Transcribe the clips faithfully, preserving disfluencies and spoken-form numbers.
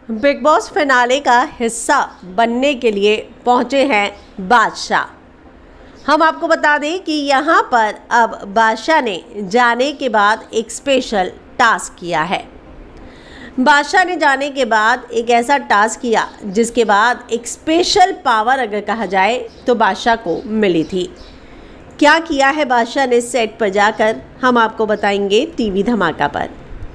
Big boss finale का हिस्सा बनने के लिए पहुंचे हैं बादशाह। हम आपको बता दें कि यहां पर अब बादशाह ने जाने के बाद एक स्पेशल टास्क किया है। बादशाह ने जाने के बाद एक ऐसा टास्क किया जिसके बाद एक स्पेशल पावर अगर कहा जाए तो बादशाह को मिली थी। क्या किया है बादशाह ने सेट पर जाकर, हम आपको बताएंगे टीवी धमाका पर।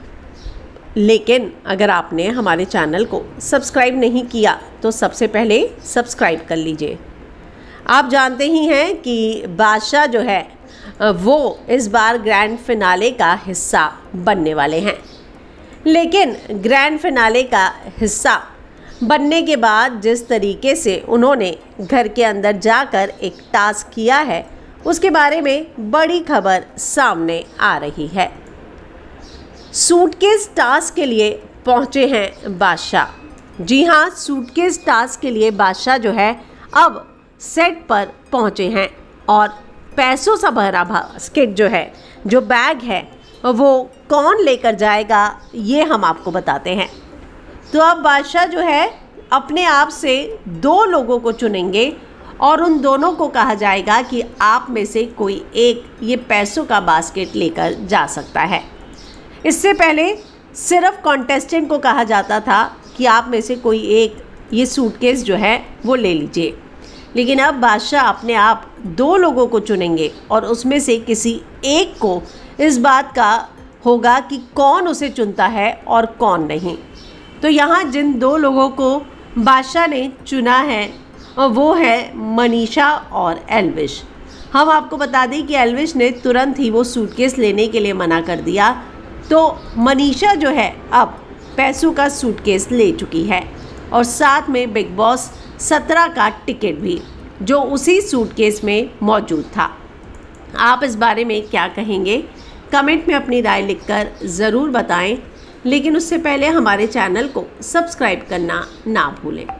लेकिन अगर आपने हमारे चैनल को सब्सक्राइब नहीं किया तो सबसे पहले सब्सक्राइब कर लीजिए। आप जानते ही हैं कि बादशाह जो है वो इस बार ग्रैंड फिनाले का हिस्सा बनने वाले हैं। लेकिन ग्रैंड फिनाले का हिस्सा बनने के बाद जिस तरीके से उन्होंने घर के अंदर जाकर एक टास्क किया है उसके बारे में बड़ी खबर सामने आ रही है। सूटकेस टास्क के लिए पहुंचे हैं बादशाह। जी हाँ, सूटकेस टास्क के लिए बादशाह जो है अब सेट पर पहुंचे हैं और पैसों से भरा बास्केट जो है, जो बैग है, वो कौन लेकर जाएगा ये हम आपको बताते हैं। तो अब बादशाह जो है अपने आप से दो लोगों को चुनेंगे और उन दोनों को कहा जाएगा कि आप में से कोई एक ये पैसों का बास्केट लेकर जा सकता है। इससे पहले सिर्फ कॉन्टेस्टेंट को कहा जाता था कि आप में से कोई एक ये सूटकेस जो है वो ले लीजिए, लेकिन अब बादशाह अपने आप दो लोगों को चुनेंगे और उसमें से किसी एक को इस बात का होगा कि कौन उसे चुनता है और कौन नहीं। तो यहाँ जिन दो लोगों को बादशाह ने चुना है वो है मनीषा और एल्विश। हम आपको बता दें कि एल्विश ने तुरंत ही वो सूटकेस लेने के लिए मना कर दिया, तो मनीषा जो है अब पैसों का सूटकेस ले चुकी है और साथ में बिग बॉस सत्रह का टिकट भी, जो उसी सूटकेस में मौजूद था। आप इस बारे में क्या कहेंगे? कमेंट में अपनी राय लिखकर ज़रूर बताएं, लेकिन उससे पहले हमारे चैनल को सब्सक्राइब करना ना भूलें।